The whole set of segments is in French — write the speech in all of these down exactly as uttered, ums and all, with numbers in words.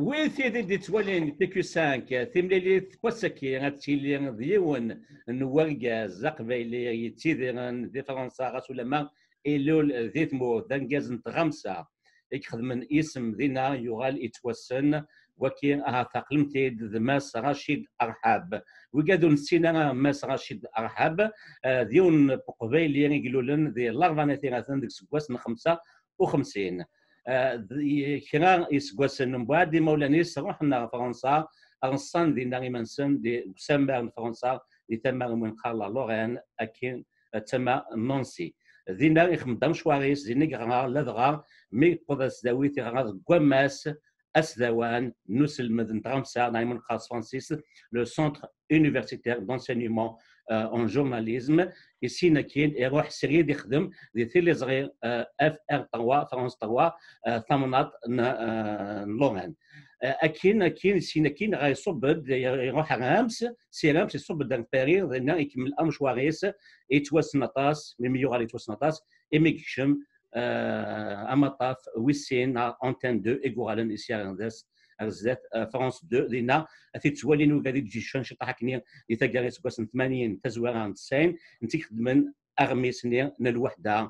وين ثيدي دي توالين تيكو خمسة ثمليلي تبوسكي غاتيلي ديون نوالكاز قبايلي يتيدي دي فرنسا غاس ولا ما إلول ذي ثمور دنجاز نتغمسة يخدم اسم دينا يغال يتوسن وكي ها تقلمتي ماس رشيد أرحاب وقادو نسينا ماس رشيد أرحاب ديون قبايلي يقولون ذي لارفانيتي غاثن ديك سكواس خمسة وخمسين كنا يسقسن من بعد دي مولانيس رحنا فرنسا أرسان دي ناري منسن دي سامبر فرنسا دي تمر من خالا لورين أكين تما نانسي دي ناري خمدام شواريس دي نيغرا لدغا مي قدس داويتي غاز قماس أسدوان نوسل مدن ترامسا نايمون خاص فرانسيس لو سنتر universitaire d'enseignement euh, en journalisme ici نكين يروح سريد يخدم دي ثيلي صغير اف ار ثلاثة فرنسا ثلاثة ثمنات لوران اكين اكين سي نكين غيصب يروح رامس سي رامس يصب دان بارير دنا يكمل امشواريس يتوسنطاس ميميور على يتوسنطاس ايميكشم امطاف ويسين انتين اثنين ايغورالن اسياندس أرزات فرنسا اثنين دينا تتولي نو غادي تجي شان شي طاحكني يتاكاري سكواس ثمانين تزوير تسعين انت خدمن ارمي سنين الوحده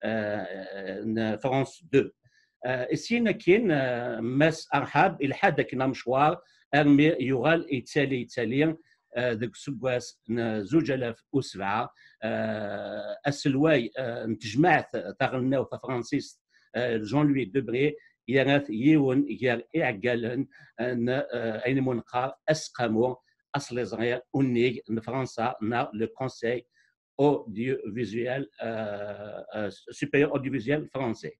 فرنسا اثنين السينا كاين ماس ارحاب الى حد كنا مشوار ارمي يغال يتالي يتالي ذاك سكواس زوج آلاف وسبعة السلواي تجمعت تغناو في فرانسيس جون لوي دوبري يانات يون يار إعجالن أن أين منقار أسقامو أصل صغير أنيج فرنسا نا لو كونساي أوديوفيزيوال سوبيريور أوديوفيزيوال فرنسي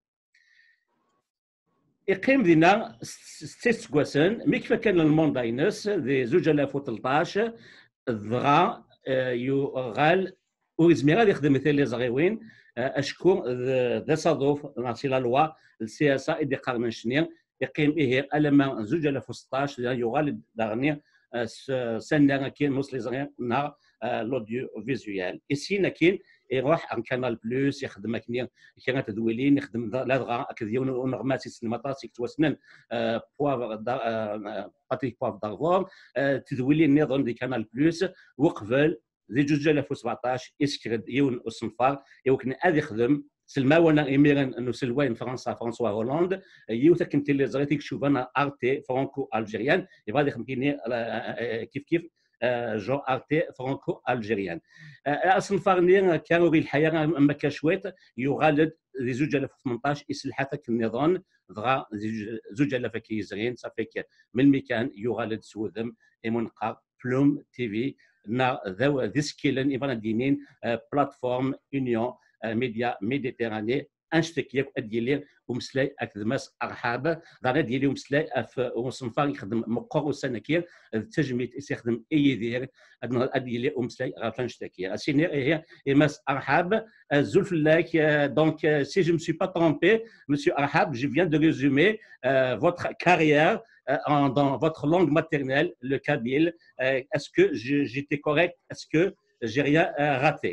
يقيم دينا ست سكواسن مي كيف كان المونداينس دي زوج آلاف وثلاثطاش ضغا يغال ويزمي غادي يخدم مثل لي صغيوين اشكون ذا صادوف نعطي لا لوا السياسه اللي قرن شنيا يقيم به الما زوج آلاف وستطاش يغالب دغني سنه كاين موصلي صغير نهار لوديو فيزيوال اسينا كاين يروح عن كانال بلوس يخدم كني كانت دويلين يخدم لا دغا كديون ونغمات السينماطات يكتوسنن بواف باتريك بواف دارفور تدويلين نظام دي كانال بلوس وقبل ذي جوج آلاف وسبعطاش يسكرد يون الصنفار يمكن هذا يخدم سلما وانا ايميران انه سلوين فرنسا فرانسوا هولندا يوتا كنت اللي زغيتك شوف انا ارتي فرانكو الجيريان يبغى يخدم كيف كيف جو ارتي فرانكو الجيريان الصنفار اللي كانوا غير الحياه اما كشويت يغالد ذي جوج آلاف وثمنطاش يسلحتك النظام دغا زوج آلاف كيزرين صافي من مكان يغالد سوذم ايمونقا بلوم تي في نا ذو ذسكيلن إيفان دينين بلاتفورم يونيون ميديا ميديتيراني انشتكيك اديلي ومسلاي اكدماس ارحاب دار ديالي ومسلاي اف وصنفار يخدم مقر وسنكير التجميد يخدم اي دير اديلي ومسلاي غافنشتكير اسيني هي ماس ارحاب زولف لاك دونك سي جو مي سوي با trompé monsieur Arhab je viens de résumer euh, votre carrière euh, dans votre langue maternelle le kabyle euh, est-ce que j'étais correct est-ce que j'ai rien euh, raté?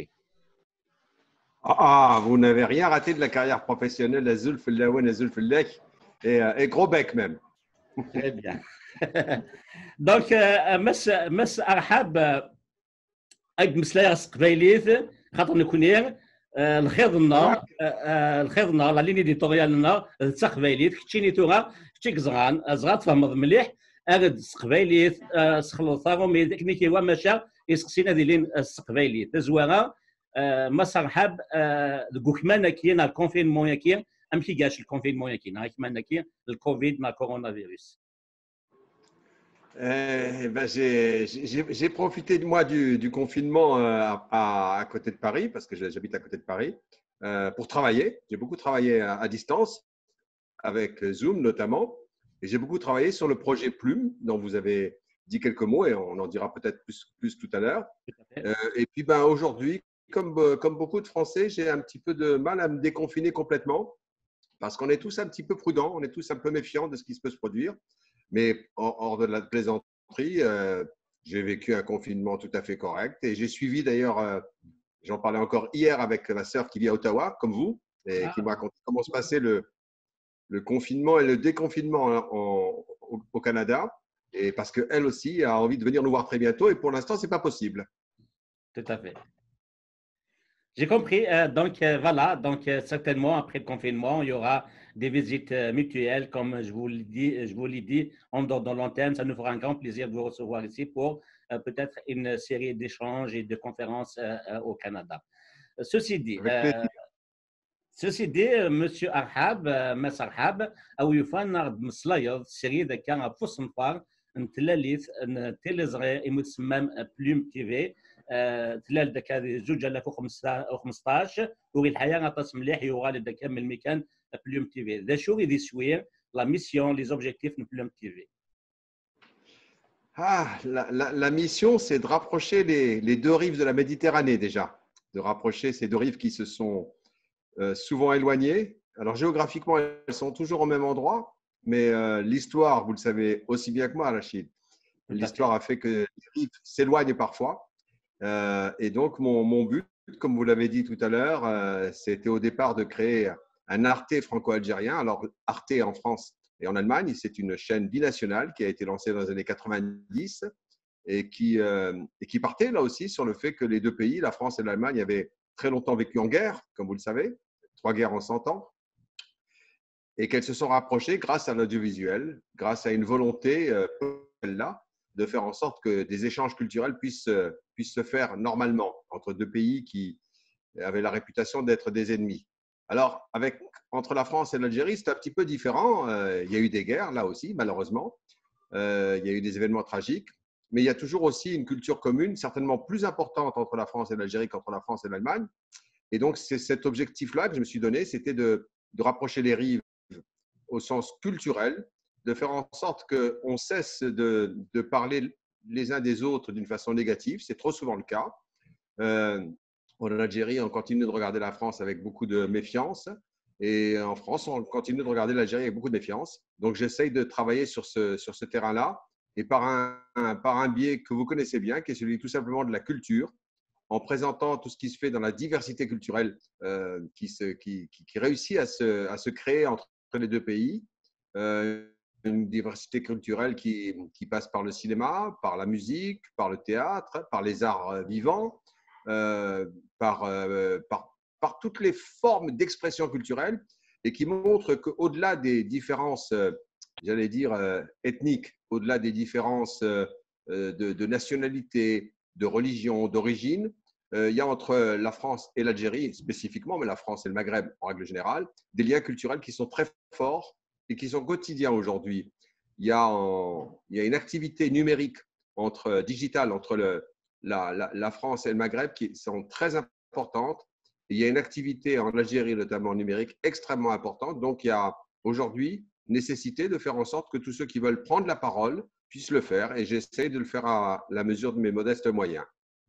Ah, vous n'avez rien raté de la carrière professionnelle d'Azul Fellaouen, Azul Fellek et, et gros bec même. Très bien. Donc, مس مس أرحب أجد مسلاي قبيليت خاطر نكونير الخيضنا الخيضنا لا لين إديتوريالنا تقبيليت كتشيني توغا كتشيك زغان زغات فهم مليح أجد قبيليت سخلطارو مي تكنيكي وماشا يسقسينا ديالين القبيليت زوارا مسار حاب الكوكمان كاين الكونفينمون كاين ام كي كاش الكونفينمون كاين هاك مان كاين الكوفيد مع كورونا فيروس. Eh ben, j'ai, j'ai, j'ai profité de moi du, du confinement à, à, à côté de Paris, parce que j'habite à côté de Paris, euh, pour travailler. J'ai beaucoup travaillé à, à distance, avec Zoom notamment, et j'ai beaucoup travaillé sur le projet Plume, dont vous avez dit quelques mots, et on en dira peut-être plus, plus tout à l'heure. Euh, et puis ben, aujourd'hui, Comme, comme beaucoup de Français, j'ai un petit peu de mal à me déconfiner complètement parce qu'on est tous un petit peu prudents, on est tous un peu méfiants de ce qui se peut se produire. Mais hors de la plaisanterie, euh, j'ai vécu un confinement tout à fait correct et j'ai suivi d'ailleurs, euh, j'en parlais encore hier avec ma sœur qui vit à Ottawa, comme vous, et ah. qui me racontait comment se passait le, le confinement et le déconfinement en- en- au, au Canada, et parce qu'elle aussi a envie de venir nous voir très bientôt, et pour l'instant, ce n'est pas possible. Tout à fait. J'ai compris. Euh, donc, euh, voilà. Donc, euh, certainement, après le confinement, il y aura des visites euh, mutuelles, comme je vous l'ai dit, je vous l'ai dit en dehors de l'antenne. Ça nous fera un grand plaisir de vous recevoir ici pour euh, peut-être une série d'échanges et de conférences euh, euh, au Canada. Ceci dit, Avec euh, plaisir. ceci dit, euh, Monsieur Arhab, euh, Mas Arhab, أو يفنر بمصلايض سري ذا كان فصن فار نتلاليث نتلزغي إمتسمم بلوم تي في آه، تلال داك هذه زوج ألاف وخمسطاش وغي الحياة غطاس مليح يغالي داك من الميكان بلوم تي في ذا شو غيدي سوير لا ميسيون لي زوبجيكتيف بلوم تي في. Ah, la, la- la mission, c'est de rapprocher les, les deux rives de la Méditerranée déjà, de rapprocher ces deux rives qui se sont euh, souvent éloignées. Alors géographiquement, elles sont toujours au même endroit, mais euh, l'histoire, vous le savez aussi bien que moi, Rachid, Tout à l'histoire fait. a fait que les rives s'éloignent parfois. Euh, et donc, mon, mon but, comme vous l'avez dit tout à l'heure, euh, c'était au départ de créer un Arte franco-algérien. Alors, Arte en France et en Allemagne, c'est une chaîne binationale qui a été lancée dans les années quatre-vingt-dix et qui, euh, et qui partait là aussi sur le fait que les deux pays, la France et l'Allemagne, avaient très longtemps vécu en guerre, comme vous le savez, trois guerres en cent ans, et qu'elles se sont rapprochées grâce à l'audiovisuel, grâce à une volonté euh, là de faire en sorte que des échanges culturels puissent, euh, puissent se faire normalement entre deux pays qui avaient la réputation d'être des ennemis. Alors, avec, entre la France et l'Algérie, c'est un petit peu différent. Euh, il y a eu des guerres, là aussi, malheureusement. Euh, il y a eu des événements tragiques. Mais il y a toujours aussi une culture commune, certainement plus importante entre la France et l'Algérie qu'entre la France et l'Allemagne. Et donc, c'est cet objectif-là que je me suis donné, c'était de, de rapprocher les rives au sens culturel, de faire en sorte qu'on cesse de, de parler les uns des autres d'une façon négative. C'est trop souvent le cas. Euh, en Algérie, on continue de regarder la France avec beaucoup de méfiance. Et en France, on continue de regarder l'Algérie avec beaucoup de méfiance. Donc, j'essaye de travailler sur ce, sur ce terrain-là et par un, un, par un biais que vous connaissez bien, qui est celui tout simplement de la culture, en présentant tout ce qui se fait dans la diversité culturelle euh, qui, se, qui, qui, qui réussit à se, à se créer entre les deux pays. Euh, une diversité culturelle qui, qui passe par le cinéma, par la musique, par le théâtre, par les arts vivants, euh, par, euh, par, par toutes les formes d'expression culturelle et qui montre qu'au-delà des différences, euh, j'allais dire, euh, ethniques, au-delà des différences euh, de, de nationalité, de religion, d'origine, euh, il y a entre la France et l'Algérie spécifiquement, mais la France et le Maghreb en règle générale, des liens culturels qui sont très forts et qui sont quotidiens aujourd'hui. Il y a, en, il y a une activité numérique entre, digitale entre le, la, la, la France et le Maghreb qui sont très importantes. Et il y a une activité en Algérie, notamment numérique, extrêmement importante. Donc, il y a aujourd'hui nécessité de faire en sorte que tous ceux qui veulent prendre la parole puissent le faire. Et j'essaie de le faire à la mesure de mes modestes moyens.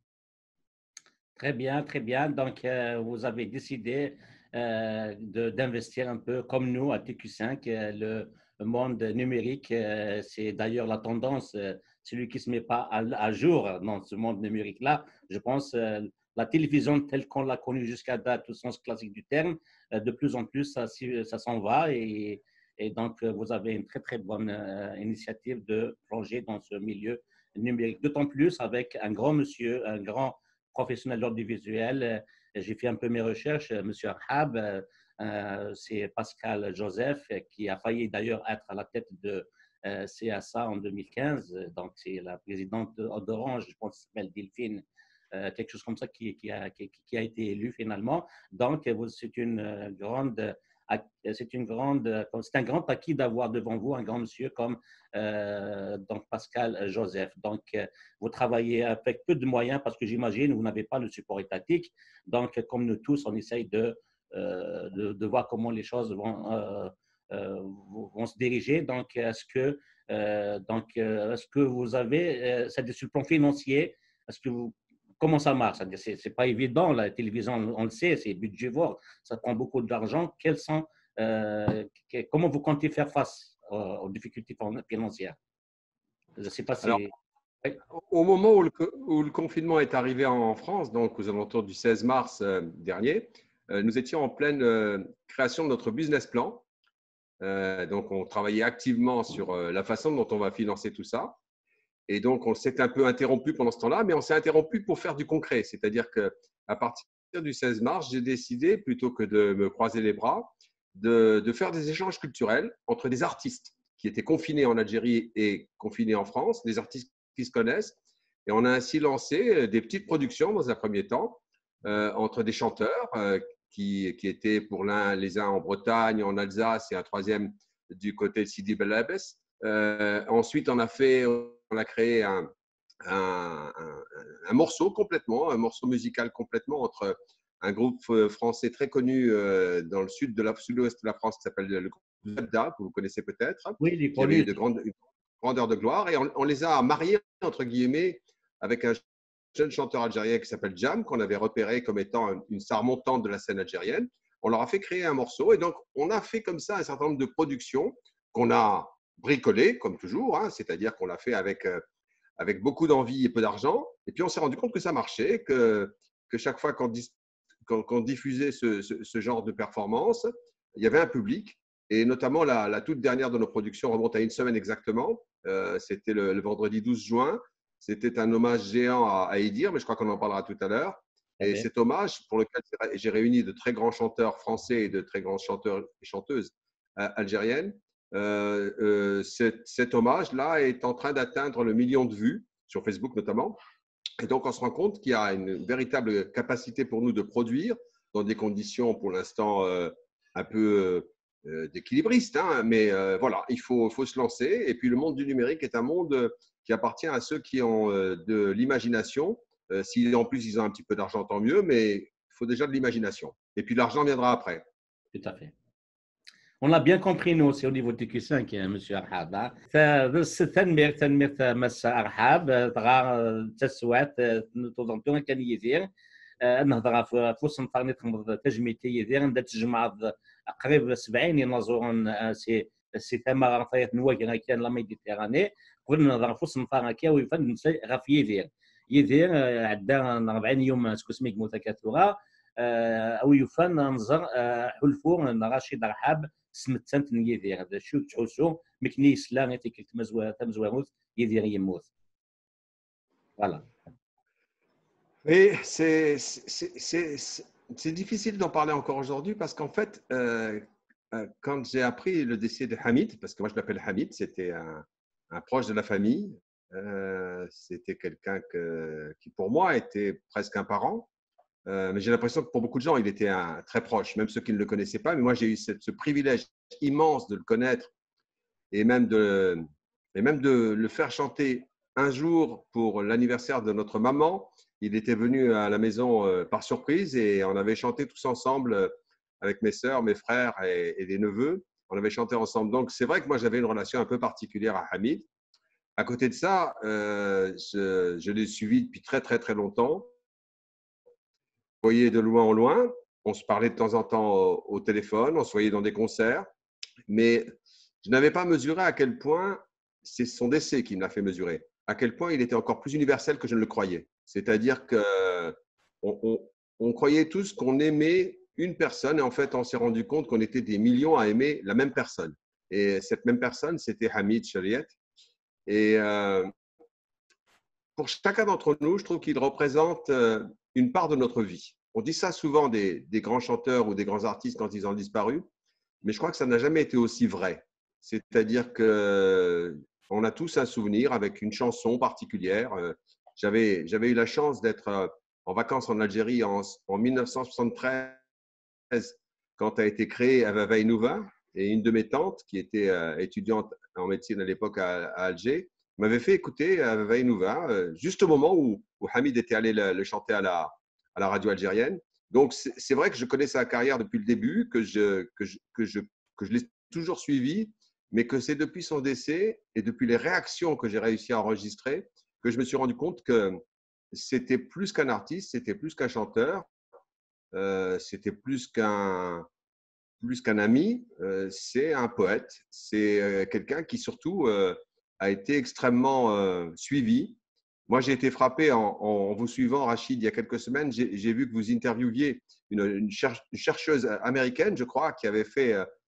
Très bien, très bien. Donc, euh, vous avez décidé euh, de- d'investir un peu comme nous à T Q cinq. euh, le, le monde numérique, euh, c'est d'ailleurs la tendance. euh, celui qui ne se met pas à, à jour dans ce monde numérique-là, je pense, euh, la télévision telle qu'on l'a connue jusqu'à date, au sens classique du terme, euh, de plus en plus, ça, s'y- ça s'en va. Et, et donc, euh, vous avez une très, très bonne euh, initiative de plonger dans ce milieu numérique. D'autant plus avec un grand monsieur, un grand professionnel de l'audiovisuel. Euh, J'ai fait un peu mes recherches. Euh, Monsieur Arhab, euh, euh, c'est Pascal Joseph qui a failli d'ailleurs être à la tête de euh, C S A en deux mille quinze. Donc, c'est la présidente d'Orange, je pense, qui s'appelle Delphine, euh, quelque chose comme ça, qui, qui, a, qui, qui a été élue finalement. Donc, c'est une euh, grande c'est une grande, c'est un grand acquis d'avoir devant vous un grand monsieur comme euh, donc Pascal Joseph. Donc, euh, vous travaillez avec peu de moyens parce que j'imagine vous n'avez pas le support étatique. Donc, comme nous tous, on essaye de, euh, de, de voir comment les choses vont, euh, euh, vont se diriger. Donc, est-ce que, euh, donc, est-ce que vous avez, euh, c'est sur le plan financier, est-ce que vous comment ça marche? C'est, c'est pas évident, la télévision, on le sait, c'est budgévore, ça prend beaucoup d'argent. Quels sont, euh, comment vous comptez faire face aux, aux difficultés financières? Je ne sais pas Alors, si… Oui. au moment où le, où le, confinement est arrivé en France, donc aux alentours du seize mars euh, dernier, euh, nous étions en pleine euh, création de notre business plan. Euh, donc, on travaillait activement sur euh, la façon dont on va financer tout ça. Et donc, on s'est un peu interrompu pendant ce temps-là, mais on s'est interrompu pour faire du concret. C'est-à-dire qu'à partir du seize mars, j'ai décidé, plutôt que de me croiser les bras, de, de faire des échanges culturels entre des artistes qui étaient confinés en Algérie et confinés en France, des artistes qui se connaissent. Et on a ainsi lancé des petites productions dans un premier temps euh, entre des chanteurs euh, qui, qui étaient pour l'un, les uns en Bretagne, en Alsace et un troisième du côté de Sidi Bel Abbès. Euh, ensuite, on a fait, on a créé un, un, un, un morceau complètement, un morceau musical complètement entre un groupe français très connu euh, dans le sud de la, sud-ouest de la France qui s'appelle le groupe Zebda, que vous connaissez peut-être, Oui, il est qui avait connu. eu de grandes grandeur de gloire, et on, on les a mariés entre guillemets avec un jeune chanteur algérien qui s'appelle Jam, qu'on avait repéré comme étant une star montante de la scène algérienne. On leur a fait créer un morceau, et donc on a fait comme ça un certain nombre de productions qu'on a bricolées, comme toujours, hein, c'est-à-dire qu'on l'a fait avec, euh, avec beaucoup d'envie et peu d'argent, et puis on s'est rendu compte que ça marchait, que, que chaque fois qu'on qu'on, qu'on diffusait ce, ce, ce genre de performance, il y avait un public, et notamment la, la toute dernière de nos productions remonte à une semaine exactement, euh, c'était le, le vendredi douze juin. C'était un hommage géant à, à Edir, mais je crois qu'on en parlera tout à l'heure. Et cet hommage, pour lequel j'ai réuni de très grands chanteurs français et de très grands chanteurs et chanteuses euh, algériennes, euh, euh, cet, cet hommage-là est en train d'atteindre le million de vues, sur Facebook notamment. Et donc, on se rend compte qu'il y a une véritable capacité pour nous de produire dans des conditions, pour l'instant, euh, un peu euh, d'équilibristes. Hein, mais euh, voilà, il faut, faut se lancer. Et puis, le monde du numérique est un monde qui appartient à ceux qui ont euh, de l'imagination. Euh, si en plus, ils ont un petit peu d'argent, tant mieux, mais il faut déjà de l'imagination. Et puis, l'argent viendra après. Tout à fait. On l'a bien compris, nous aussi, au niveau de Q cinq, M. Arhab. تنمير تنمير مس أرحاب تغا تسوات تضمتون كان يدير نهضر في فوس انترنت تجميتي يدير عند تجمع قريب سبعين ينظرون سي سي ثما غطيات نواجه كان لا ميديتيراني قبل نهضر فوس انترنت كي ويفن غاف يدير يدير عدا أربعين يوم سكوسميك متكاثرة او يفن نظر حلفو رشيد رحاب سمتنت يدير هذا شو تحوسو مكني يسلا غير تيكل تمزوا تمزوا يدير يموت voilà. Et c'est, c'est, c'est, c'est difficile d'en parler encore aujourd'hui parce qu'en fait, euh, quand j'ai appris le décès de Hamid, parce que moi je l'appelle Hamid, c'était un, un proche de la famille, euh, c'était quelqu'un que, qui pour moi était presque un parent. Euh, mais j'ai l'impression que pour beaucoup de gens, il était un, très proche, même ceux qui ne le connaissaient pas. Mais moi, j'ai eu cette, ce privilège immense de le connaître et même de, et même de le faire chanter un jour pour l'anniversaire de notre maman. Il était venu à la maison euh, par surprise et on avait chanté tous ensemble euh, avec mes sœurs, mes frères et, et des neveux. On avait chanté ensemble. Donc, c'est vrai que moi, j'avais une relation un peu particulière à Hamid. À côté de ça, euh, je, je l'ai suivi depuis très, très, très longtemps. Voyait de loin en loin, on se parlait de temps en temps au, au téléphone, on se voyait dans des concerts, mais je n'avais pas mesuré à quel point, c'est son décès qui me l'a fait mesurer, à quel point il était encore plus universel que je ne le croyais. C'est-à-dire qu'on on, on croyait tous qu'on aimait une personne et en fait, on s'est rendu compte qu'on était des millions à aimer la même personne. Et cette même personne, c'était Hamid Chariet. Et euh, pour chacun d'entre nous, je trouve qu'il représente une part de notre vie. On dit ça souvent des, des grands chanteurs ou des grands artistes quand ils ont disparu, mais je crois que ça n'a jamais été aussi vrai. C'est-à-dire qu'on a tous un souvenir avec une chanson particulière. J'avais, j'avais eu la chance d'être en vacances en Algérie en, en mille neuf cent soixante-treize quand a été créé Ava Vainouva, et une de mes tantes, qui était étudiante en médecine à l'époque à, à Alger, m'avait fait écouter euh, Vainouva juste au moment où, où Hamid était allé le, le chanter à la, à la radio algérienne. Donc, c'est vrai que je connais sa carrière depuis le début, que je, que je, que je, que je l'ai toujours suivi, mais que c'est depuis son décès et depuis les réactions que j'ai réussi à enregistrer que je me suis rendu compte que c'était plus qu'un artiste, c'était plus qu'un chanteur, euh, c'était plus qu'un plus qu'un ami, euh, c'est un poète, c'est euh, quelqu'un qui surtout euh, a été extrêmement euh, suivi. Moi, j'ai été frappé en, en vous suivant, Rachid, il y a quelques semaines. J'ai vu que vous interviewiez une, une, cher, une chercheuse américaine, je crois, qui avait fait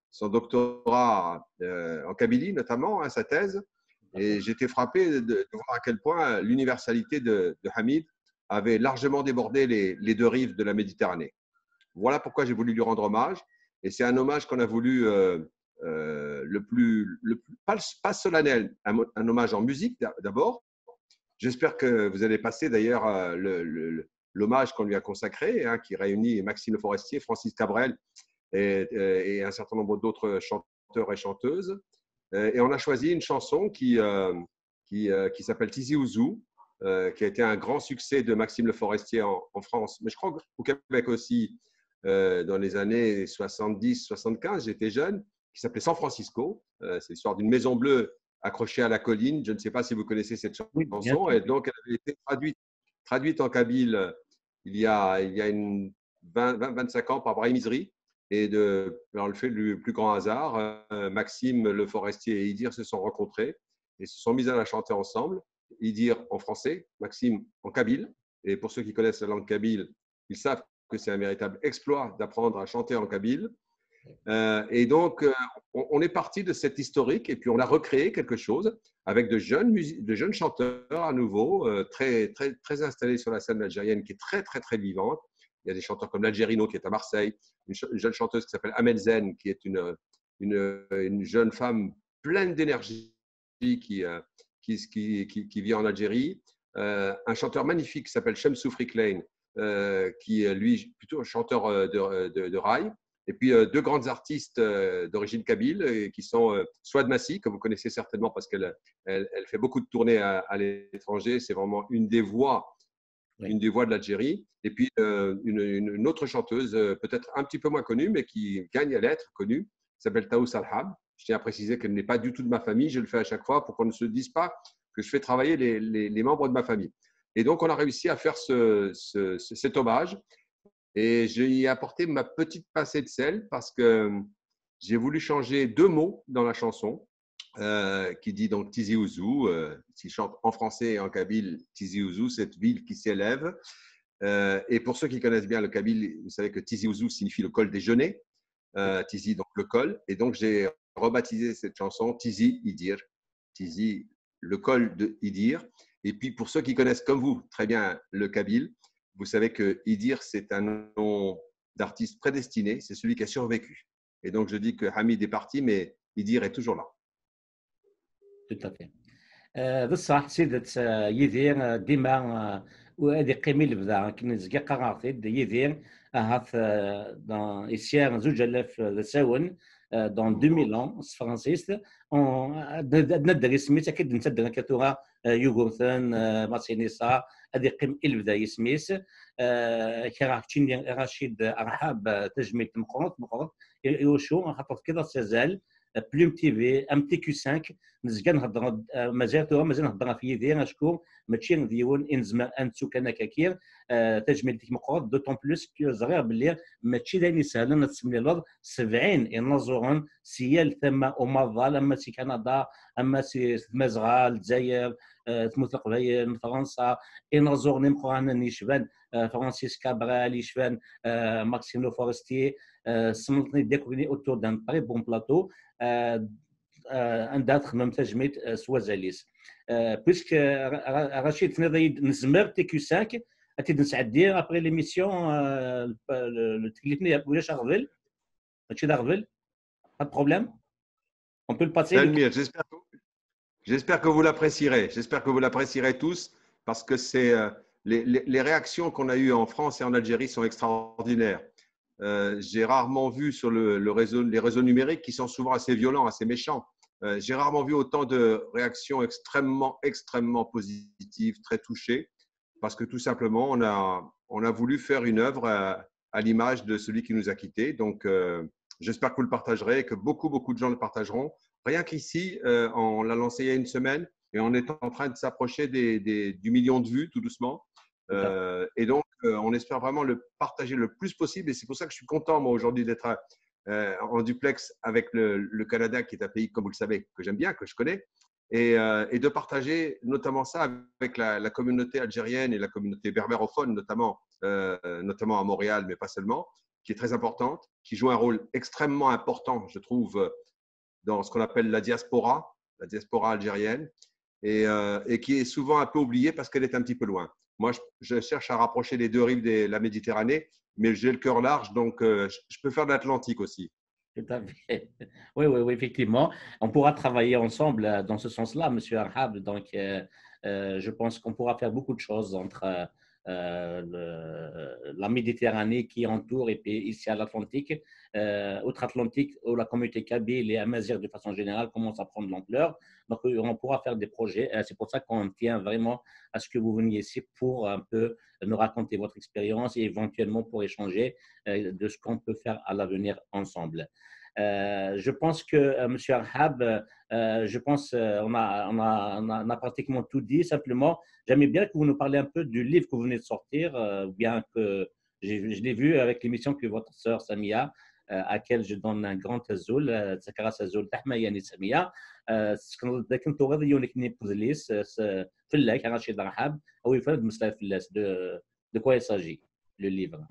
son doctorat euh, en Kabylie, notamment, hein, sa thèse. Et j'étais frappé de, de voir à quel point l'universalité de, de Hamid avait largement débordé les, les deux rives de la Méditerranée. Voilà pourquoi j'ai voulu lui rendre hommage. Et c'est un hommage qu'on a voulu euh, euh, le plus, le plus pas, pas solennel, un, un hommage en musique d'abord. J'espère que vous allez passer d'ailleurs euh, le, le, l'hommage qu'on lui a consacré, hein, qui réunit Maxime Le Forestier, Francis Cabrel et, et un certain nombre d'autres chanteurs et chanteuses. Et on a choisi une chanson qui, euh, qui, euh, qui s'appelle Tizi Ouzou, euh, qui a été un grand succès de Maxime Le Forestier en, en France, mais je crois qu'au Québec aussi, euh, dans les années soixante-dix soixante-quinze, j'étais jeune, qui s'appelait San Francisco. Euh, c'est l'histoire d'une maison bleue accrochée à la colline. Je ne sais pas si vous connaissez cette chanson. Oui, bien sûr. Et donc, elle avait été traduite, traduite en kabyle il y a, il y a une vingt, vingt, vingt-cinq ans par Brahim Izri. Et de, alors le fait du plus grand hasard, euh, Maxime Le Forestier et Idir se sont rencontrés et se sont mis à la chanter ensemble. Idir en français, Maxime en kabyle. Et pour ceux qui connaissent la langue kabyle, ils savent que c'est un véritable exploit d'apprendre à chanter en kabyle. Euh, et donc, euh, on, on est parti de cet historique et puis on a recréé quelque chose avec de jeunes, de jeunes chanteurs à nouveau, euh, très, très, très installés sur la scène algérienne qui est très, très, très vivante. Il y a des chanteurs comme l'Algérino qui est à Marseille, une, une jeune chanteuse qui s'appelle Amel Zen, qui est une, une, une jeune femme pleine d'énergie qui, euh, qui, qui, qui, qui vit en Algérie. Euh, un chanteur magnifique qui s'appelle Shamsou Friklane, euh, qui lui plutôt un chanteur de, de, de rail. Et puis euh, deux grandes artistes euh, d'origine kabyle euh, qui sont euh, Souad Massi, que vous connaissez certainement parce qu'elle elle, elle fait beaucoup de tournées à, à l'étranger. C'est vraiment une des voix Oui. une des voix de l'Algérie. Et puis, euh, une, une, autre chanteuse, euh, peut-être un petit peu moins connue, mais qui gagne à l'être connue, qui s'appelle Taous Alhab. Je tiens à préciser qu'elle n'est pas du tout de ma famille. Je le fais à chaque fois pour qu'on ne se dise pas que je fais travailler les, les, les membres de ma famille. Et donc, on a réussi à faire ce, ce, ce, cet hommage. Et j'ai apporté ma petite pincée de sel parce que j'ai voulu changer deux mots dans la chanson. Euh, qui dit donc Tizi Ouzou, euh, qui chante en français et en kabyle Tizi Ouzou, cette ville qui s'élève. Euh, et pour ceux qui connaissent bien le kabyle, vous savez que Tizi Ouzou signifie le col des genêts, euh, Tizi donc le col. Et donc j'ai rebaptisé cette chanson Tizi Idir, Tizi le col de Idir. Et puis pour ceux qui connaissent comme vous très bien le kabyle, vous savez que Idir c'est un nom d'artiste prédestiné, c'est celui qui a survécu. Et donc je dis que Hamid est parti, mais Idir est toujours là. Tout à fait. بصح سيدة يدير ديما وهذه قيمة اللي بدا كنزكي قرارتي يدير هاث دون إسيان زوج آلاف ساون دون ألفين ans فرانسيس ندر سميت أكيد نتدر كثورة يوغورثن ماسينيسا هذه قيمة اللي بدا يسميس كراكتشين رشيد أرحاب تجميل مقرط مقرط يوشو خاطر كذا سازال بلوم تي في ام تي كيو خمسة نزكا نهضر مازال تو مازال نهضر في يدي شكون ماشي ديون انزما انتو كان كاكير تجميل ديك مقرط دوطون بلوس كيو صغير باللي ماشي داني سهل نتسمي الارض سبعين ينظرون سيال ثم امضى اما سي كندا اما سي مزغال الجزائر تموت القبائل فرنسا ينظرني مقرانا نيشبان فرانسيس كابرال يشبان ماكسيم لو فورستي سمطني ديكوريني اوتور دان طري بون بلاطو عندها تخمم تجميد سوازاليس بيسك رشيد تنظيد نزمر تي كيو خمسة اتيد نسعد دير ابري ليميسيون تكلفني ولاش اغفل هادشي دا غفل pas de problème on peut le passer j'espère que, j'espère que vous l'apprécierez j'espère que vous l'apprécierez tous parce que c'est euh, les, les, les réactions qu'on a eues en France et en Algérie sont extraordinaires. Euh, j'ai rarement vu sur le, le réseau, les réseaux numériques qui sont souvent assez violents, assez méchants. Euh, j'ai rarement vu autant de réactions extrêmement, extrêmement positives, très touchées, parce que tout simplement, on a, on a voulu faire une œuvre à, à l'image de celui qui nous a quittés. Donc, euh, j'espère que vous le partagerez, que beaucoup, beaucoup de gens le partageront. Rien qu'ici, euh, on l'a lancé il y a une semaine et on est en train de s'approcher des, des, du million de vues tout doucement. Euh, et donc, euh, on espère vraiment le partager le plus possible. Et c'est pour ça que je suis content, moi, aujourd'hui, d'être euh, en duplex avec le, le Canada, qui est un pays, comme vous le savez, que j'aime bien, que je connais, et, euh, et de partager notamment ça avec la, la communauté algérienne et la communauté berbérophone, notamment, euh, notamment à Montréal, mais pas seulement, qui est très importante, qui joue un rôle extrêmement important, je trouve, dans ce qu'on appelle la diaspora, la diaspora algérienne, et, euh, et qui est souvent un peu oubliée parce qu'elle est un petit peu loin. Moi, je, je cherche à rapprocher les deux rives de la Méditerranée, mais j'ai le cœur large, donc euh, je, je peux faire de l'Atlantique aussi. Tout à fait. Oui, oui, oui, effectivement. On pourra travailler ensemble euh, dans ce sens-là, Monsieur Arhab. Donc, euh, euh, je pense qu'on pourra faire beaucoup de choses entre euh, le- la Méditerranée qui entoure et puis ici à l'Atlantique. Euh, Outre-Atlantique, où la communauté kabyle et amazigh de façon générale commence à prendre de l'ampleur. Donc, euh, on pourra faire des projets. Euh, C'est pour ça qu'on tient vraiment à ce que vous veniez ici pour un peu nous raconter votre expérience et éventuellement pour échanger euh, de ce qu'on peut faire à l'avenir ensemble. Euh, je pense que euh, Monsieur Arhab, euh, je pense euh, on, a, on, a, on, a, on a pratiquement tout dit. Simplement, j'aimerais bien que vous nous parliez un peu du livre que vous venez de sortir, euh, bien que je l'ai vu avec l'émission que votre sœur Samia, euh, à laquelle je donne un grand tazoul, تذكرها tazoul تحميني سامية كنت غادي يونيكني بودليس فلاك رشيد رحاب أو يفرد مسلا فلاس de de quoi il s'agit le livre.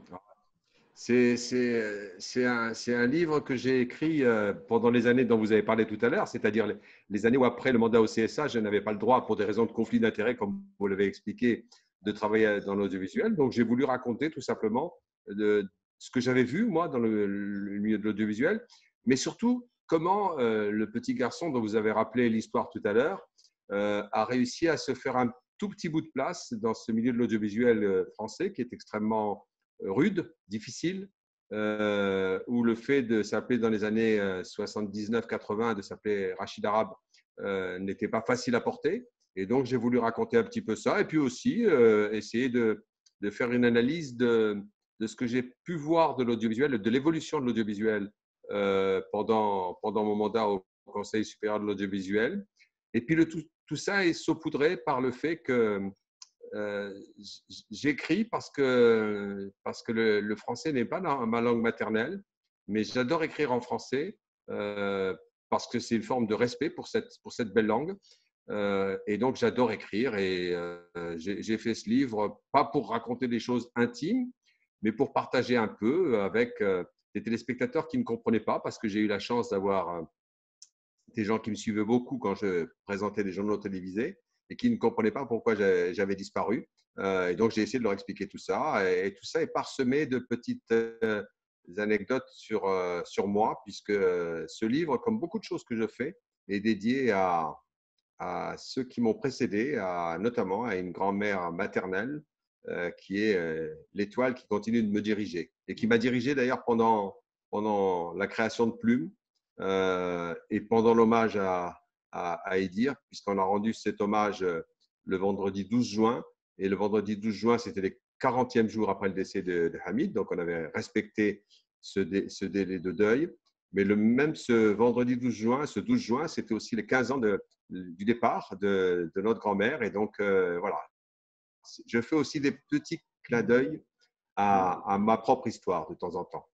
C'est c'est un, un livre que j'ai écrit euh, pendant les années dont vous avez parlé tout à l'heure, c'est-à-dire les, les années où après le mandat au C S A, je n'avais pas le droit, pour des raisons de conflit d'intérêts, comme vous l'avez expliqué, de travailler dans l'audiovisuel. Donc j'ai voulu raconter tout simplement de, ce que j'avais vu, moi, dans le, le milieu de l'audiovisuel, mais surtout comment euh, le petit garçon dont vous avez rappelé l'histoire tout à l'heure euh, a réussi à se faire un tout petit bout de place dans ce milieu de l'audiovisuel euh, français qui est extrêmement rude, difficile, euh, où le fait de s'appeler dans les années soixante-dix-neuf quatre-vingts, de s'appeler Rachid Arabe, euh, n'était pas facile à porter. Et donc, j'ai voulu raconter un petit peu ça et puis aussi euh, essayer de, de faire une analyse de, de ce que j'ai pu voir de l'audiovisuel, de l'évolution de l'audiovisuel euh, pendant, pendant mon mandat au Conseil supérieur de l'audiovisuel. Et puis, le, tout, tout ça est saupoudré par le fait que Euh, j'écris parce que, parce que le, le français n'est pas ma langue maternelle, mais j'adore écrire en français euh, parce que c'est une forme de respect pour cette, pour cette belle langue. Euh, et donc, j'adore écrire et euh, j'ai fait ce livre, pas pour raconter des choses intimes, mais pour partager un peu avec euh, des téléspectateurs qui ne comprenaient pas, parce que j'ai eu la chance d'avoir euh, des gens qui me suivaient beaucoup quand je présentais des journaux télévisés et qui ne comprenaient pas pourquoi j'avais disparu. Euh, et donc, j'ai essayé de leur expliquer tout ça. Et, et tout ça est parsemé de petites euh, anecdotes sur, euh, sur moi, puisque euh, ce livre, comme beaucoup de choses que je fais, est dédié à, à ceux qui m'ont précédé, à, notamment à une grand-mère maternelle euh, qui est euh, l'étoile qui continue de me diriger et qui m'a dirigé d'ailleurs pendant, pendant la création de Plume euh, et pendant l'hommage à, à, à Edir, puisqu'on a rendu cet hommage euh, le vendredi douze juin. Et le vendredi douze juin, c'était les quarantième jour après le décès de, de Hamid. Donc, on avait respecté ce, dé, ce délai de deuil. Mais le même ce vendredi douze juin, ce douze juin, c'était aussi les quinze ans de, du départ de, de notre grand-mère. Et donc, euh, voilà, je fais aussi des petits clins d'œil à, à ma propre histoire de temps en temps.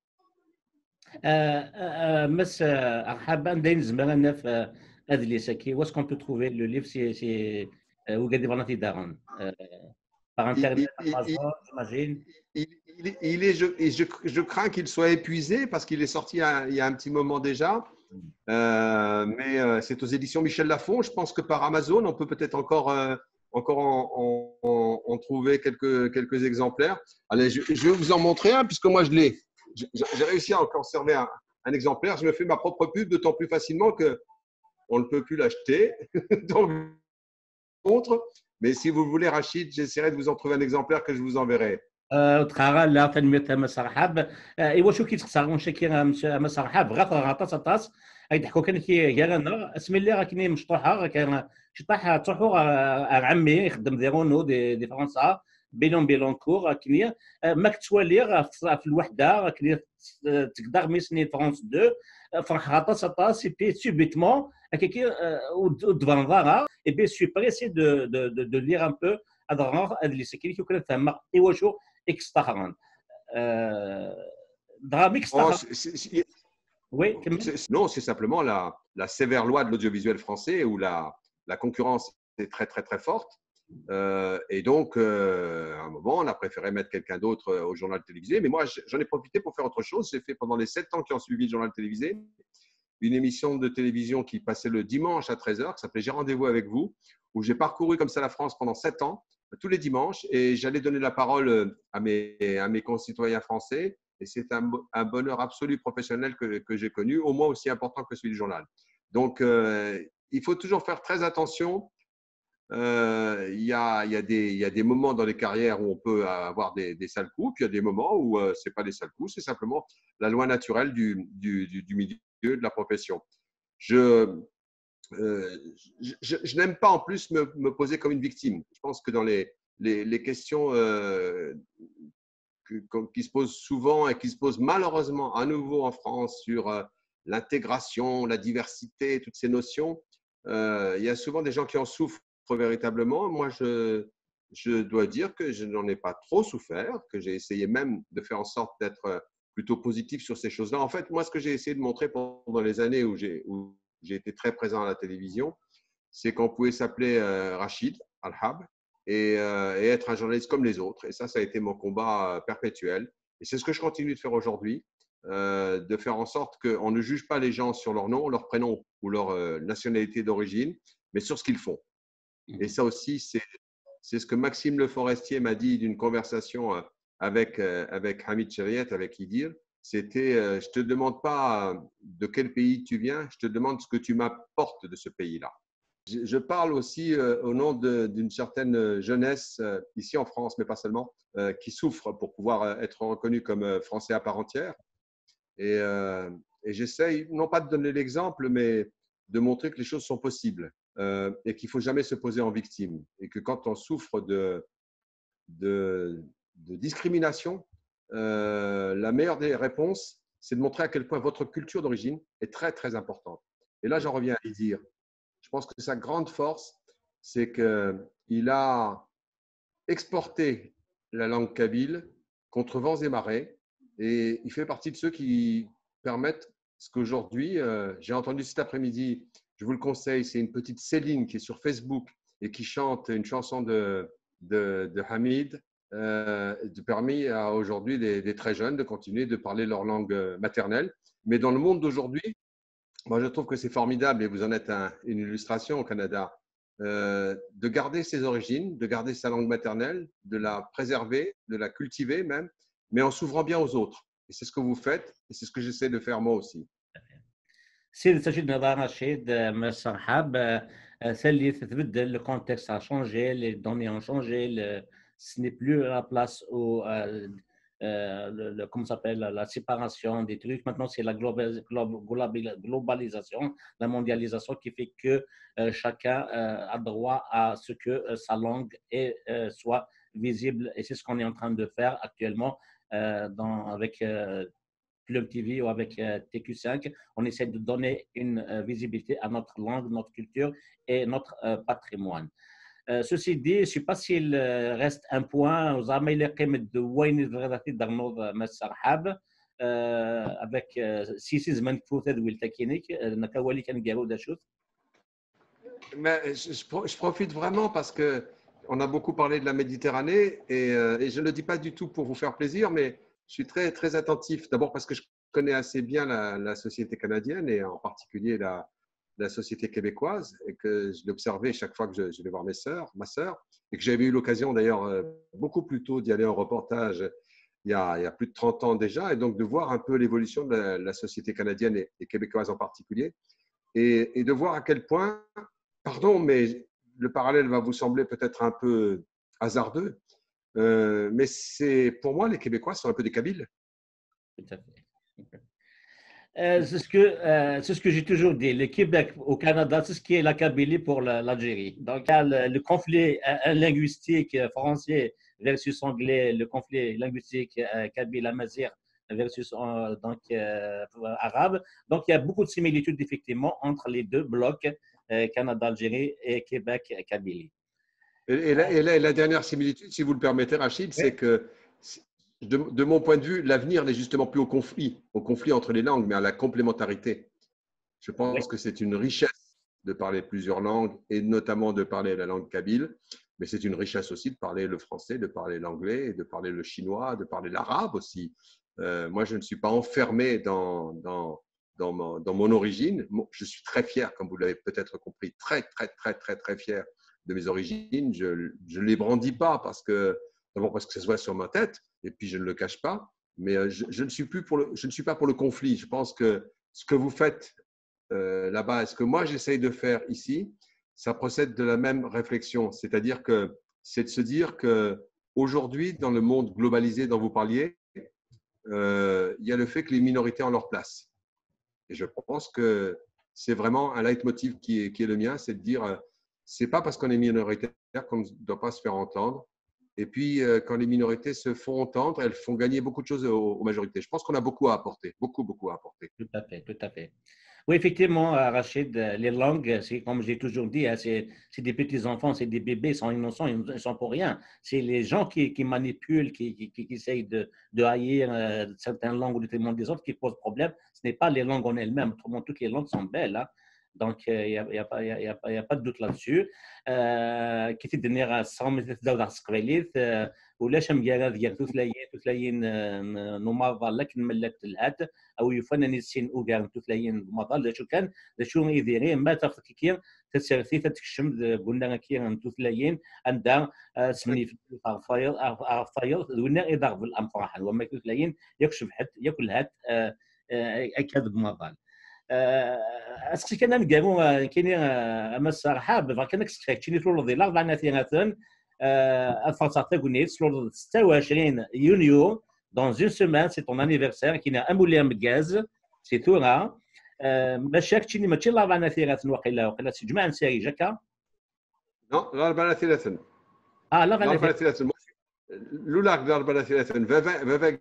مس أرحبا داين زمرنا في هذه اللي ساكي واش كون trouver le livre c'est c'est وقادي فالنتي دارون par internet Amazon j'imagine. Il, il, il est, je, je, je crains qu'il soit épuisé parce qu'il est sorti il, il y a un petit moment déjà. Euh, mais euh, c'est aux éditions Michel Lafon. Je pense que par Amazon, on peut peut-être encore, euh, encore en, en, en trouver quelques, quelques exemplaires. Allez, je, je vais vous en montrer un puisque moi je l'ai. J'ai réussi à en conserver un, un exemplaire. Je me fais ma propre pub d'autant plus facilement qu'on ne peut plus l'acheter. Donc, contre. Mais si vous voulez, Rachid, j'essaierai de vous en trouver un exemplaire que je vous enverrai. تخاغا لا تنمية مسرحاب ايوا شو كيتخسر ونشكي مسرحاب غا غطاس طاس يضحكوا كان كي كانا اسم اللي راه كاين مشطوحه كان شطاح تروحوا عمي يخدم ديرونو دي, دي فرنسا بيلون بيلونكور كنيا ما كتوالي في الوحده كنيا تقدر ميسني فرنسا اثنين فرح غطاس طاس اي بي سوبيتمون كي ودفان ظهرها اي بي سوي بريسي دو دو دو لير ان بو هذا هذا اللي سكري كي كنت فهم ايوا شو extahran. Euh, drame extahran. Oh, oui, non, c'est simplement la, la sévère loi de l'audiovisuel français où la, la concurrence est très, très, très forte. Euh, et donc, euh, à un moment, on a préféré mettre quelqu'un d'autre euh, au journal télévisé. Mais moi, j'en ai profité pour faire autre chose. J'ai fait pendant les sept ans qui ont suivi le journal télévisé une émission de télévision qui passait le dimanche à treize heures, qui s'appelait J'ai rendez-vous avec vous, où j'ai parcouru comme ça la France pendant sept ans, tous les dimanches, et j'allais donner la parole à mes, à mes concitoyens français. Et c'est un, un bonheur absolu professionnel que, que j'ai connu, au moins aussi important que celui du journal. Donc, euh, il faut toujours faire très attention. Euh, il, y a, il, y a des, il y a des moments dans les carrières où on peut avoir des, des sales coups, puis il y a des moments où euh, ce n'est pas des sales coups, c'est simplement la loi naturelle du, du, du, du milieu, de la profession. Je, euh, je, je, je n'aime pas en plus me, me poser comme une victime. Je pense que dans les, les, les questions euh, que, qui se posent souvent et qui se posent malheureusement à nouveau en France sur euh, l'intégration, la diversité, toutes ces notions, euh, il y a souvent des gens qui en souffrent véritablement. Moi, je, je dois dire que je n'en ai pas trop souffert, que j'ai essayé même de faire en sorte d'être plutôt positif sur ces choses-là. En fait, moi, ce que j'ai essayé de montrer pendant les années où j'ai, où j'ai été très présent à la télévision, c'est qu'on pouvait s'appeler euh, Rachid Al-Hab et, euh, et être un journaliste comme les autres. Et ça, ça a été mon combat euh, perpétuel. Et c'est ce que je continue de faire aujourd'hui, euh, de faire en sorte qu'on ne juge pas les gens sur leur nom, leur prénom ou leur euh, nationalité d'origine, mais sur ce qu'ils font. Et ça aussi, c'est, c'est ce que Maxime Le Forestier m'a dit d'une conversation avec, avec Hamid Cheriet, avec Idir. C'était, euh, je ne te demande pas de quel pays tu viens, je te demande ce que tu m'apportes de ce pays-là. Je, je parle aussi euh, au nom de, d'une certaine jeunesse, euh, ici en France, mais pas seulement, euh, qui souffre pour pouvoir être reconnu comme français à part entière. Et, euh, et j'essaye, non pas de donner l'exemple, mais de montrer que les choses sont possibles. Euh, et qu'il ne faut jamais se poser en victime. Et que quand on souffre de, de, de discrimination, euh, la meilleure des réponses, c'est de montrer à quel point votre culture d'origine est très, très importante. Et là, j'en reviens à Idir. Je pense que sa grande force, c'est qu'il a exporté la langue kabyle contre vents et marées. Et il fait partie de ceux qui permettent ce qu'aujourd'hui, euh, j'ai entendu cet après-midi, je vous le conseille, c'est une petite Céline qui est sur Facebook et qui chante une chanson de, de, de Hamid, euh, de permis à aujourd'hui des, des très jeunes de continuer de parler leur langue maternelle. Mais dans le monde d'aujourd'hui, moi je trouve que c'est formidable et vous en êtes un, une illustration au Canada. Euh, de garder ses origines, de garder sa langue maternelle, de la préserver, de la cultiver même, mais en s'ouvrant bien aux autres. Et c'est ce que vous faites et c'est ce que j'essaie de faire moi aussi. سيدي سجد نظام رشيد مرحب ثالث تبدل le contexte a changé les données ont changé le, ce n'est plus la place où euh, euh, le, le, comment s'appelle la séparation des trucs maintenant c'est la global, globalisation la mondialisation qui fait que euh, chacun euh, a droit à ce que euh, sa langue est, euh, soit visible et c'est ce qu'on est en train de faire actuellement euh, dans, avec euh, Club T V ou avec euh, T Q cinq, on essaie de donner une euh, visibilité à notre langue, notre culture et notre euh, patrimoine. Euh, ceci dit, je ne sais pas s'il euh, reste un point aux عمل قيمة وين الغراتي دغنوض مسرحاب avec six زمان كفوث ذوي التكينيك نكوالي كان جارو دا شوت. Mais je, je profite vraiment parce que on a beaucoup parlé de la Méditerranée et, euh, et je ne le dis pas du tout pour vous faire plaisir, mais je suis très, très attentif. D'abord parce que je connais assez bien la, la société canadienne et en particulier la, la société québécoise et que je l'observais chaque fois que je, je vais voir mes sœurs, ma sœur, et que j'avais eu l'occasion d'ailleurs beaucoup plus tôt d'y aller en reportage il y, a, il y a plus de trente ans déjà, et donc de voir un peu l'évolution de la, la société canadienne et, et québécoise en particulier, et, et de voir à quel point, pardon, mais le parallèle va vous sembler peut-être un peu hasardeux, euh, mais c'est pour moi, les Québécois sont un peu des Kabyles. Tout à fait. Euh, c'est ce que, euh, c'est ce que j'ai toujours dit. Le Québec au Canada, c'est ce qui est la Kabylie pour l'Algérie. Donc, il y a le, le conflit euh, linguistique français versus anglais, le conflit linguistique euh, kabyle-amazigh versus euh, donc, euh, arabe. Donc, il y a beaucoup de similitudes, effectivement, entre les deux blocs, euh, Canada-Algérie et Québec-Kabylie. Et, et, la, et, la, et la dernière similitude, si vous le permettez, Rachid, oui. C'est que De, de mon point de vue, l'avenir n'est justement plus au conflit, au conflit entre les langues, mais à la complémentarité. Je pense oui. que c'est une richesse de parler plusieurs langues et notamment de parler la langue kabyle. mais c'est une richesse aussi de parler le français, de parler l'anglais, de parler le chinois, de parler l'arabe aussi. Euh, moi, je ne suis pas enfermé dans, dans, dans, mon, dans mon origine. Je suis très fier, comme vous l'avez peut-être compris, très, très, très, très, très fier de mes origines. Je ne les brandis pas parce que, d'abord parce que ça se voit sur ma tête, et puis je ne le cache pas. Mais je, je, ne suis plus pour le, je ne suis pas pour le conflit. Je pense que ce que vous faites euh, là-bas et ce que moi j'essaye de faire ici, ça procède de la même réflexion. C'est-à-dire que c'est de se dire qu'aujourd'hui, dans le monde globalisé dont vous parliez, euh, il y a le fait que les minorités ont leur place. Et je pense que c'est vraiment un leitmotiv qui est, qui est le mien, c'est de dire, euh, c'est pas parce qu'on est minoritaire qu'on ne doit pas se faire entendre. Et puis, euh, quand les minorités se font entendre, elles font gagner beaucoup de choses aux, aux majorités. Je pense qu'on a beaucoup à apporter, beaucoup, beaucoup à apporter. Tout à fait, tout à fait. Oui, effectivement, Rachid, les langues, c'est comme j'ai toujours dit, c'est des petits-enfants, c'est des bébés, ils sont innocents, ils ne sont pour rien. C'est les gens qui, qui manipulent, qui, qui, qui essayent de, de haïr euh, certaines langues ou de témoigner des autres qui posent problème. Ce n'est pas les langues en elles-mêmes. Autrement, toutes les langues sont belles. Hein. Donc, il n'y a, y a, pas, y a, y a, y a pas de doute là-dessus. كيف الدنيا الصوم تتزاوج على السقبيليت ولاش مجالا ديال توثلاين توثلاين نماضى لكن ملك الهات او يفنن السين اوغان توثلاين ماضى شو كان شو يديرين ما تفكيكين تسرثي تكشم قلنا كي توثلاين عندها سمني في فايل فايل دونا اذا بالامفراح وما توثلاين يكشف حد ياكل هات اكاد ماضى اسكي كان نقامو كاين امس رحاب كان كتشيني تولد ديال أربعة ناتيناتن الفرصه كونيت تولد ستة وعشرين يونيو دون اون سيمين سي طون انيفرسير كاين اموليا مكاز سي ثورا باش كتشيني ماشي الأربعة ناتيناتن وقيلا وقيلا سي جماعه نساري جاكا نو الأربعة ناتيناتن اه الأربعة ناتيناتن لولاك الأربعة ناتيناتن فافا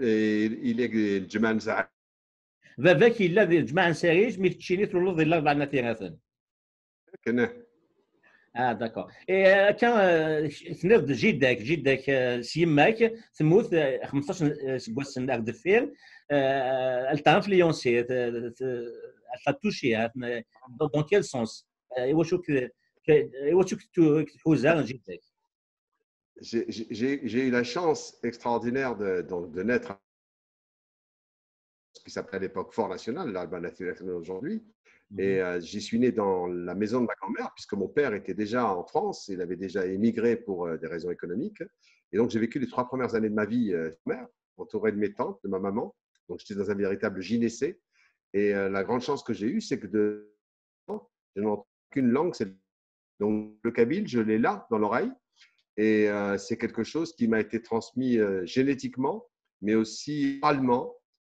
الى الجماعه نساري فافاك الا جماعه نساري مي تشيني تولد ديال الأربعة ناتيناتن كنا اه داكور اي كان تنض جدك جدك سيماك تموت خمسطاش سكواس دفير elle t'a influencé elle t'a touché dans quel sens واش واش تحوزها جدك j'ai eu la chance extraordinaire de, de, de naître ce qui s'appelait à l'époque Fort National, l'Alban National aujourd'hui. Et euh, j'y suis né dans la maison de ma grand-mère, puisque mon père était déjà en France, il avait déjà émigré pour euh, des raisons économiques. Et donc, j'ai vécu les trois premières années de ma vie euh, mère, entouré de mes tantes, de ma maman. Donc, j'étais dans un véritable gynécée. Et euh, la grande chance que j'ai eue, c'est que de... je n'entends qu'une langue, c'est donc le kabyle, je l'ai là, dans l'oreille. Et euh, c'est quelque chose qui m'a été transmis euh, génétiquement, mais aussi oralement.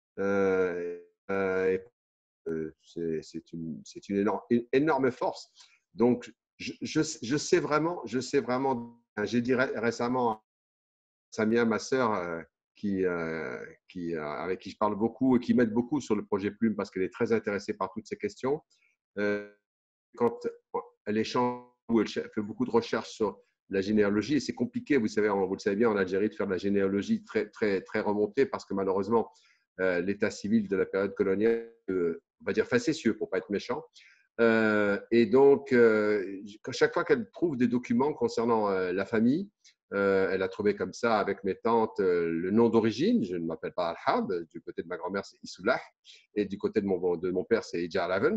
Euh, euh, Euh, c'est une, une énorme, une énorme force. Donc, je, je, je, sais vraiment, je sais vraiment, j'ai dit récemment à Samia, ma sœur, euh, qui, euh, qui, euh, avec qui je parle beaucoup et qui m'aide beaucoup sur le projet Plume parce qu'elle est très intéressée par toutes ces questions. Euh, quand elle échange ou elle fait beaucoup de recherches sur la généalogie, et c'est compliqué, vous savez, vous le savez bien en Algérie, de faire de la généalogie très, très, très remontée parce que malheureusement, euh, l'état civil de la période coloniale, euh, on va dire facétieux pour ne pas être méchant. Euh, et donc, euh, chaque fois qu'elle trouve des documents concernant euh, la famille, euh, elle a trouvé comme ça avec mes tantes euh, le nom d'origine. Je ne m'appelle pas Al-Hab. Du côté de ma grand-mère, c'est Isoulah. Et du côté de mon, de mon père, c'est Idjar Laven.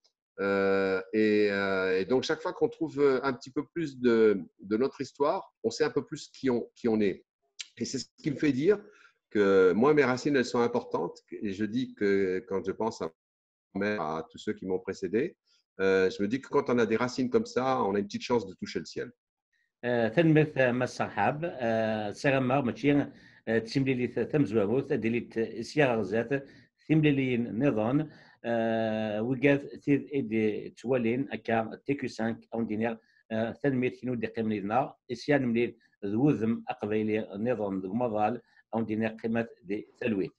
Euh, et, euh, et donc, chaque fois qu'on trouve un petit peu plus de, de notre histoire, on sait un peu plus qui on, qui on est. Et c'est ce qui me fait dire que moi, mes racines, elles sont importantes. Et je dis que quand je pense à à tous ceux qui m'ont précédé, euh, je me dis que quand on a des racines comme ça, on a une petite chance de toucher le ciel. تنمث مسحاب سغما ماشي تسملي تمزواوت ديليت سياغ ذات ثملي نظام وقات تيد توالين اكا تيكو خمسة او دينار تنميت كينو دي قيمنا اسيان ملي ذوذم اقبيلي نظام مضال او دينار قيمه دي ثلويت